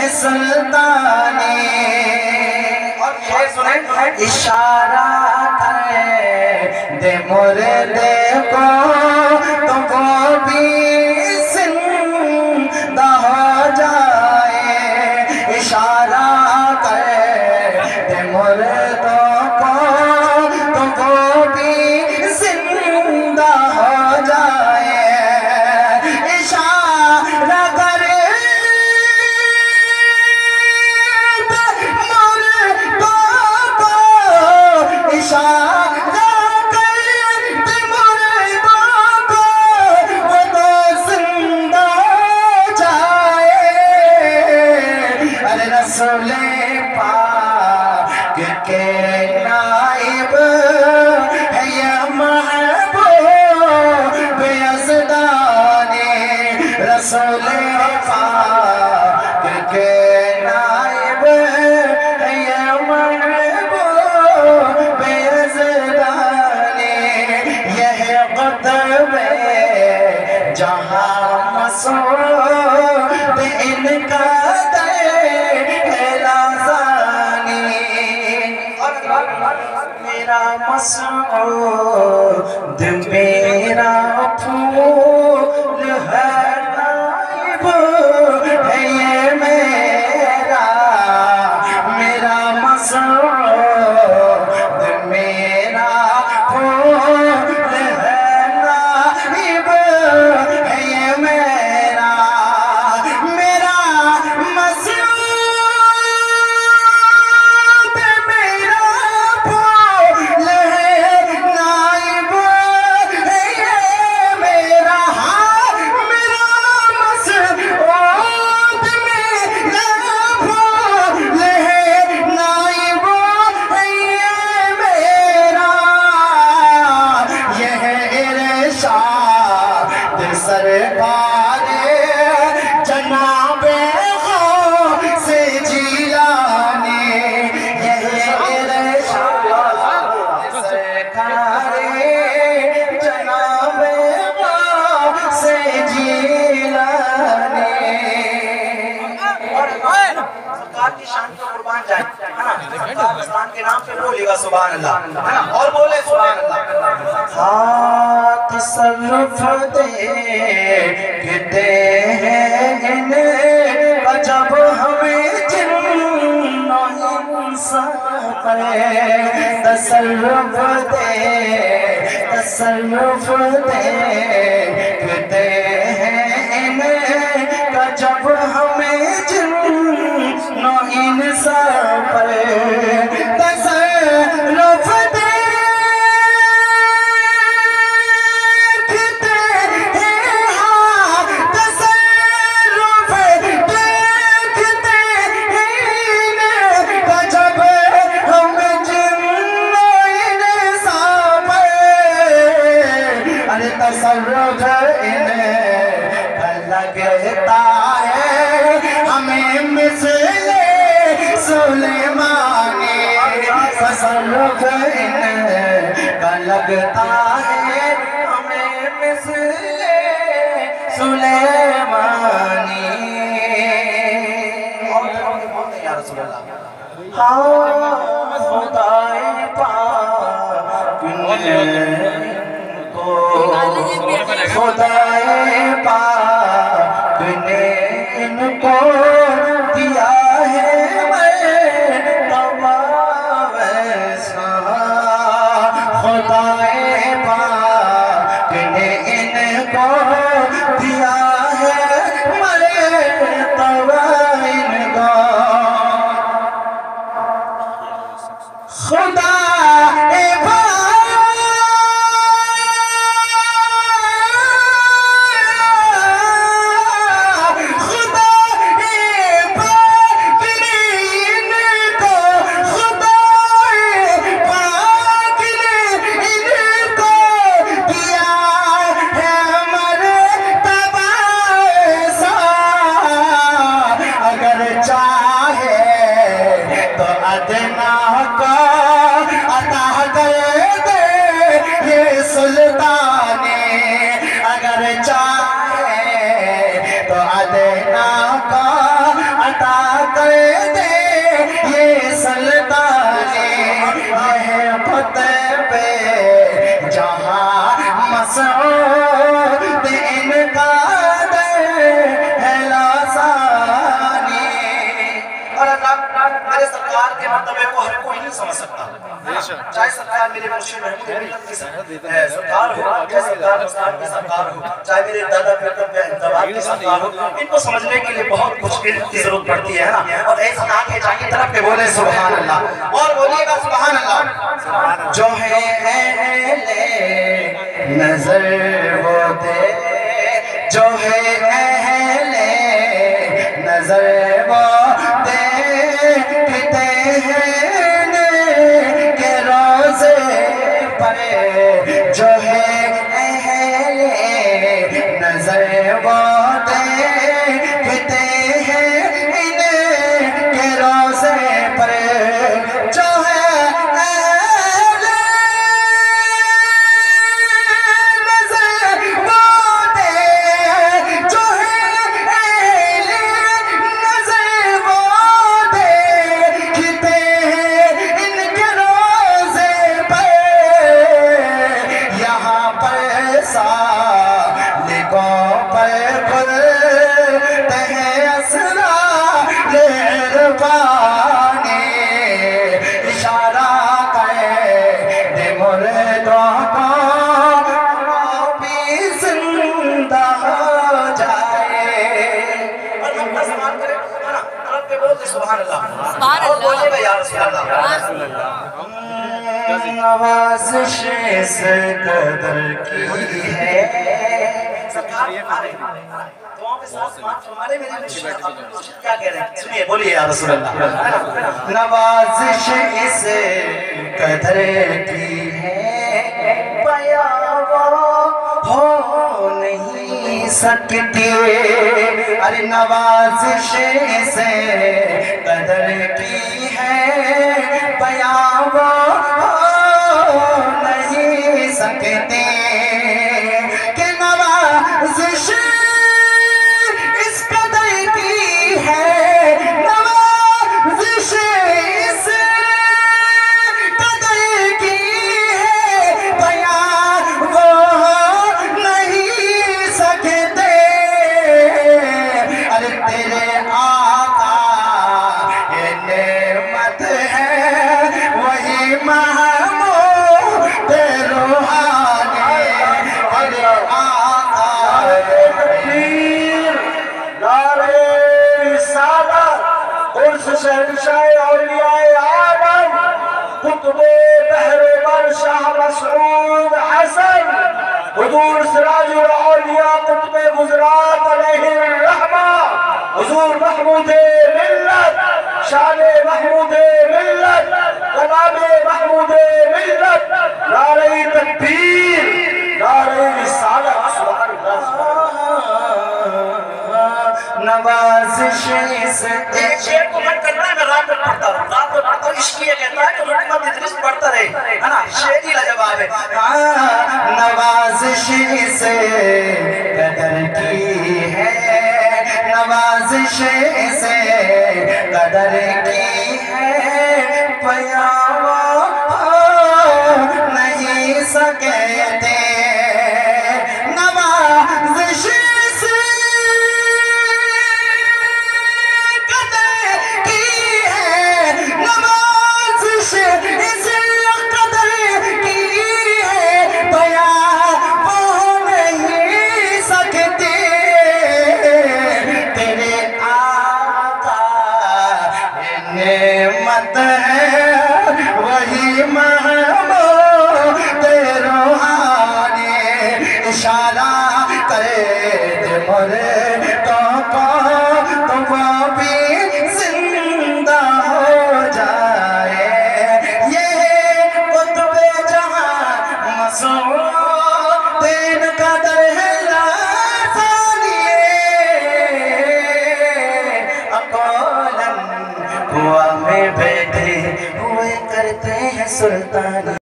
سلطانی اور یہ سنیں اشارہ کرے دے مردے کو تو وہ بھی زندہ ہو جائے اشارہ کرے دے مردوں کو تو وہ بھی زندہ ہو جائے اشارہ کرے اشارہ کر دے مردوں کو وہ تو زندہ جائے ارے رسول پاک کے نائب ہے یہ محبوب یزدانی رسول پاک کے نائب ہے یہ محبوب یزدانی یہ قطب جہاں مسعود ان کا میرا مسعود میرا پھول ہے نائب ہے یہ میرا مسعود میرا پھول ہے نائب ہے یہ میرا سرکار جناب غوث جیلانی یہ ارشاد سرکار جناب غوث جیلانی سرکار کی شان کو قربان جائے پاکستان کے نام پہ بولیے گا سبحان اللہ اور بولے سبحان اللہ تصرف دیکھتے ہیں انہیں جب ہمیں جن و انسان تصرف دیکھتے ہیں انہیں جب ہمیں جن و انسان پر تصرف تصرف انہیں لگتا ہے ہمیں مثل سلیمانی تصرف انہیں لگتا ہے ہمیں مثل سلیمانی یا رسول اللہ خدائے پاک نے خدائے پاک نے ان کو دیا ہے مرتبہ ویسا خدائے پاک نے ان کو دیا ہے مرتبہ ان کو خدائے سرکار کے مرتبے کو ہر کوئی نہیں سمجھ سکتا، چاہے سرکار میرے مرشد محمود ملت کی سرکار ہو، چاہے سرکار مستان کی سرکار ہو، چاہے میرے دادا پہ انتباہ کی سرکار ہو، ان کو سمجھنے کے لیے بہت کچھ علم کی ضرورت پڑتی ہے نا۔ اور ایسا آنکھیں چاہیے طرف پہ بولے سبحان اللہ، اور بولیے گا سبحان اللہ۔ جو ہے اہل نظر وہ دے، جو ہے اہل نظر وہ دیکھتے ہیں کہ روزے پر، جو ہے اہل نظر وہ دیکھتے ہیں کہ روزے پر، جو ہے نوازش اس قدر کی ہے، دعاؤں کے ساتھ بات فرمانے میرے مرشد کیا کہہ رہے ہیں، سنیے بولیے یا رسول اللہ۔ نوازش اس قدر کی ہے، بیاں ہو نہیں سکتی، ارے نوازش اس قدر کی ہے، بیاں ہو نہیں سکتے، کہ نوازش اس قدر کی ہے، نوازش اس قدر کی ہے، بیاں وہ نہیں سکتے، ارے تیرے آقا یہ نعمت ہے، وہی محمود روحانی، ارے آقا تکبیر، نعرہ رسالت، قرص شہنشاہ اولیاء آدم، قطب بحر بر شاہ مسعود حسن، حضور سراج الاولیاء قطب گجرات علیہ الرحمہ، حضور محمود ملت، شان محمود ملت، جناب محمود ملت، نعرہ تکبیر، نعرہ رسالت، سبحان اللہ۔ نوازش اس ایک شعر کو من کرنا ہے، میں رات میں پڑھتا ہوں، رات میں پڑھتا ہوں، عشق یہ کہتا ہے کہ رکمت ادریس پڑھتا رہے، ہے نا، شعر ہی لاجواب ہے۔ نوازش اس قدر کی ہے، نوازش اس قدر کی ہے، بیاں ہو نہیں سکتے، نوازش اس قدر کی ہے، نوازش اس قدر کی ہے، بیاں ہو نہیں سکتے، تیرے آقا یہ نعمت ہے، وہی محمود روحانی، اشارہ کرے دے مردوں کو تو وہ بھی زندہ ہو جائے، یہ قطب جہاں مسعود دین قدر ہے لافانیے، اقولاً ہوا میں بیٹھے ہوئے کرتے ہیں سلطانی۔